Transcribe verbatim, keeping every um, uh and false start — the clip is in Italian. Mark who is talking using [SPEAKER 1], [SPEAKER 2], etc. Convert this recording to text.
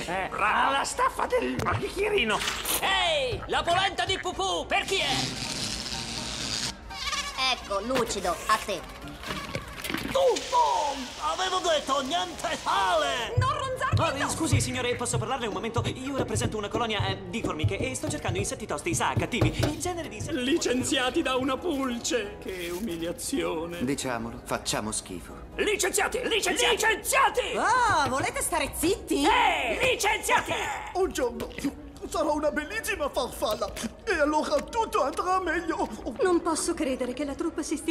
[SPEAKER 1] Eh, alla staffa del bicchierino.
[SPEAKER 2] Ehi, la polenta di Pupù, per chi è?
[SPEAKER 3] Ecco, lucido, a te.
[SPEAKER 4] Tutto! Avevo detto niente sale!
[SPEAKER 5] Non ronzarmi
[SPEAKER 6] Oh, scusi, signore, posso parlarle un momento? Io rappresento una colonia eh, di formiche e sto cercando insetti tosti, sa, cattivi. Il genere di insetti...
[SPEAKER 7] Licenziati da una pulce! Che umiliazione!
[SPEAKER 8] Diciamolo, facciamo schifo.
[SPEAKER 2] Licenziati, licenziati! Licenziati!
[SPEAKER 5] Ah, volete stare zitti?
[SPEAKER 2] Eh, licenziati!
[SPEAKER 4] Un giorno sarò una bellissima farfalla e allora tutto andrà meglio.
[SPEAKER 5] Non posso credere che la truppa si stia